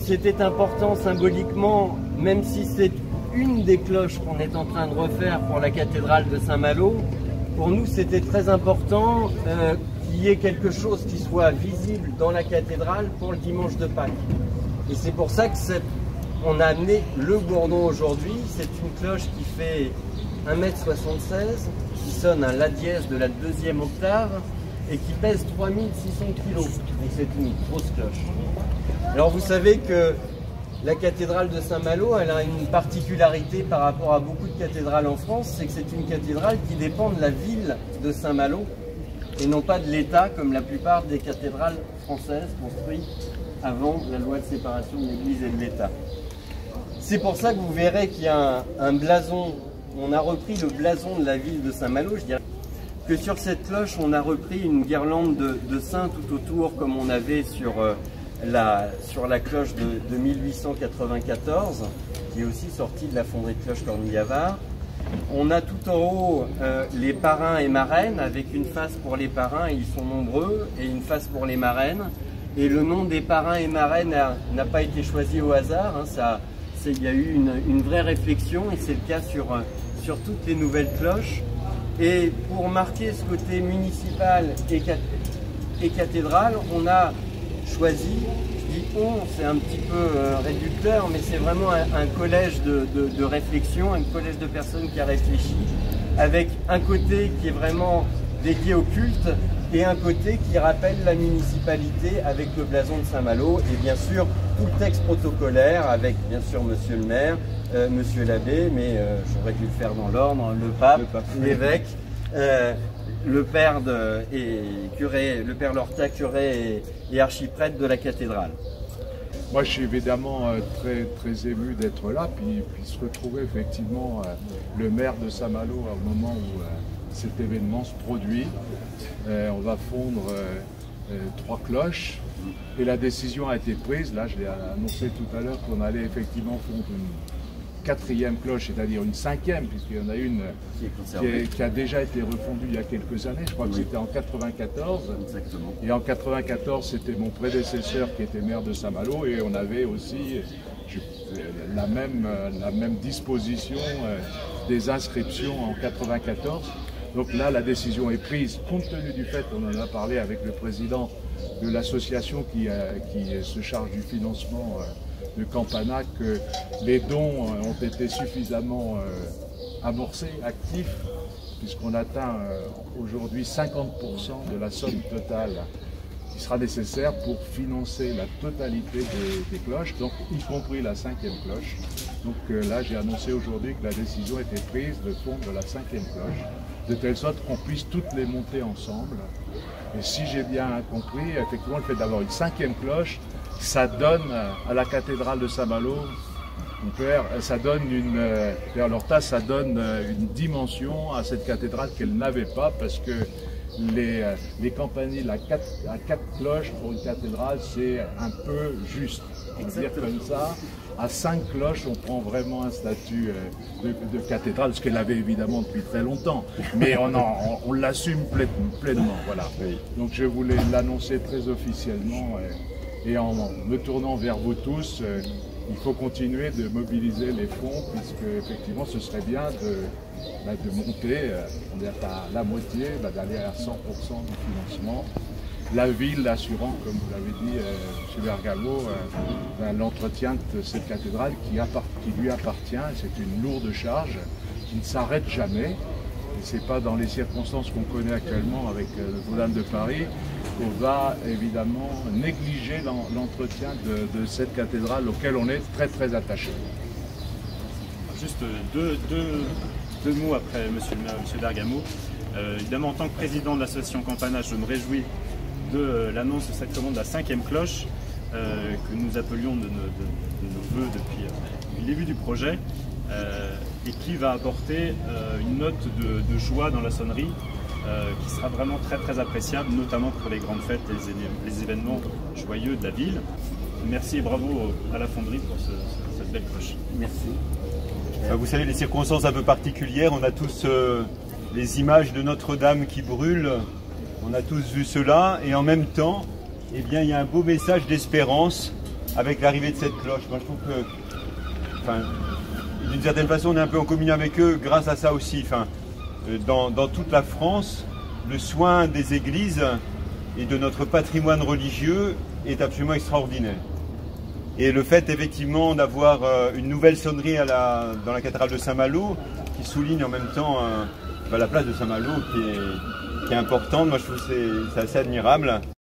c'était important symboliquement, même si c'est une des cloches qu'on est en train de refaire pour la cathédrale de Saint-Malo, pour nous c'était très important qu'il y ait quelque chose qui soit visible dans la cathédrale pour le dimanche de Pâques. Et c'est pour ça que on a amené le gourdon aujourd'hui. C'est une cloche qui fait 1,76 m, qui sonne un la dièse de la 2e octave et qui pèse 3600 kg. Donc c'est une grosse cloche. Alors vous savez que la cathédrale de Saint-Malo, elle a une particularité par rapport à beaucoup de cathédrales en France, c'est que c'est une cathédrale qui dépend de la ville de Saint-Malo et non pas de l'État comme la plupart des cathédrales françaises construites avant la loi de séparation de l'Église et de l'État. C'est pour ça que vous verrez qu'il y a un blason, on a repris le blason de la ville de Saint-Malo, je dirais que sur cette cloche on a repris une guirlande de saints tout autour comme on avait sur la cloche de 1894, qui est aussi sortie de la fonderie de cloche Cornille-Avare. On a tout en haut les parrains et marraines, avec une face pour les parrains, et ils sont nombreux, et une face pour les marraines. Et le nom des parrains et marraines n'a pas été choisi au hasard, hein, il y a eu une vraie réflexion, et c'est le cas sur toutes les nouvelles cloches. Et pour marquer ce côté municipal et cathédrale, on a choisi, je dis on, c'est un petit peu réducteur, mais c'est vraiment un collège de réflexion, un collège de personnes qui a réfléchi, avec un côté qui est vraiment dédié au culte et un côté qui rappelle la municipalité avec le blason de Saint-Malo et bien sûr tout le texte protocolaire avec bien sûr monsieur le maire, monsieur l'abbé, mais j'aurais dû le faire dans l'ordre, le pape, l'évêque, le père le père Lorta, curé et archiprêtre de la cathédrale. Moi, je suis évidemment très ému d'être là, puis se retrouver effectivement le maire de Saint-Malo au moment où cet événement se produit. On va fondre 3 cloches et la décision a été prise. Là, je l'ai annoncé tout à l'heure qu'on allait effectivement fondre une 4e cloche, c'est-à-dire une 5e, puisqu'il y en a une qui a déjà été refondue il y a quelques années. Je crois que c'était en 94. Exactement. Et en 94, c'était mon prédécesseur qui était maire de Saint-Malo et on avait aussi la même disposition des inscriptions en 94. Donc là, la décision est prise, compte tenu du fait, on en a parlé avec le président de l'association qui se charge du financement de Campana, que les dons ont été suffisamment amorcés, actifs, puisqu'on atteint aujourd'hui 50% de la somme totale qui sera nécessaire pour financer la totalité des cloches, donc y compris la 5e cloche. Donc là, j'ai annoncé aujourd'hui que la décision était prise de fondre la 5e cloche, de telle sorte qu'on puisse toutes les monter ensemble. Et si j'ai bien compris, effectivement, le fait d'avoir une 5e cloche, ça donne à la cathédrale de Saint-Malo, mon père, ça donne Père Lorta, ça donne une dimension à cette cathédrale qu'elle n'avait pas, parce que les campaniles à 4 cloches pour une cathédrale, c'est un peu juste. On va dire comme ça. À 5 cloches, on prend vraiment un statut de cathédrale, ce qu'elle avait évidemment depuis très longtemps. Mais on l'assume pleinement. Voilà. Donc je voulais l'annoncer très officiellement. Et en me tournant vers vous tous, il faut continuer de mobiliser les fonds, puisque effectivement ce serait bien de monter, on est à la moitié, d'aller à 100% du financement. La ville assurant, comme vous l'avez dit, M. Bergamo, l'entretien de cette cathédrale qui lui appartient. C'est une lourde charge qui ne s'arrête jamais. Et ce n'est pas dans les circonstances qu'on connaît actuellement avec Notre-Dame de Paris qu'on va évidemment négliger l'entretien de cette cathédrale auquel on est très attaché. Juste deux mots après M. Bergamo. Évidemment, en tant que président de l'association Campana, je me réjouis de l'annonce de cette commande de la 5e cloche que nous appelions de nos voeux depuis le début du projet et qui va apporter une note de joie dans la sonnerie qui sera vraiment très appréciable, notamment pour les grandes fêtes et les événements joyeux de la ville. Merci et bravo à la fonderie pour cette belle cloche. Merci. Vous savez, les circonstances un peu particulières, on a tous les images de Notre-Dame qui brûlent, on a tous vu cela, et en même temps, eh bien, il y a un beau message d'espérance avec l'arrivée de cette cloche. Moi je trouve que, enfin, d'une certaine façon on est un peu en communion avec eux grâce à ça aussi. Enfin, dans toute la France, le soin des églises et de notre patrimoine religieux est absolument extraordinaire. Et le fait effectivement d'avoir une nouvelle sonnerie dans la cathédrale de Saint-Malo qui souligne en même temps la place de Saint-Malo qui est importante, moi je trouve que c'est assez admirable.